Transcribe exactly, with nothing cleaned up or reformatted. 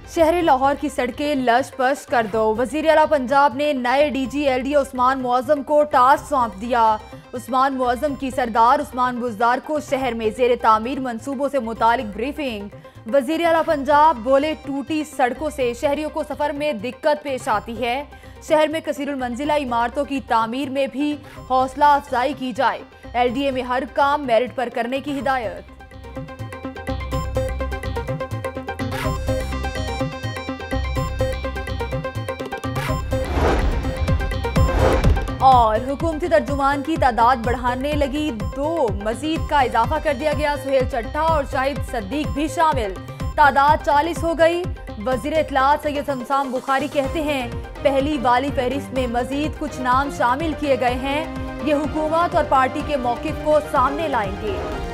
शहर लाहौर की सड़कें लश-पश कर दो। वजीर आला पंजाब ने नए डीजी एलडी उस्मान मुअज्जम को टास्क सौंप दिया। उस्मान मुअज्जम की सरदार उस्मान बुज़दार को शहर में जेर तामीर मंसूबों से मुतालिक ब्रीफिंग। वजीर आला पंजाब बोले, टूटी सड़कों से शहरियों को सफर में दिक्कत पेश आती है। शहर में कसीरुल मंजिला इमारतों की तामीर में भी हौसला अफजाई की जाए। एलडीए में हर काम मेरिट पर करने की हिदायत। और हुकूमती तर्जुमान की तादाद बढ़ाने लगी दो, मजीद का इजाफा कर दिया गया। सुहेल चट्टा और शाहिद सद्दीक भी शामिल, तादाद चालीस हो गई। वजीर इत्तलात सैयद हमसाम बुखारी कहते हैं, पहली वाली फहरिस्त में मजीद कुछ नाम शामिल किए गए हैं। ये हुकूमत और पार्टी के मौकिफ को सामने लाएंगे।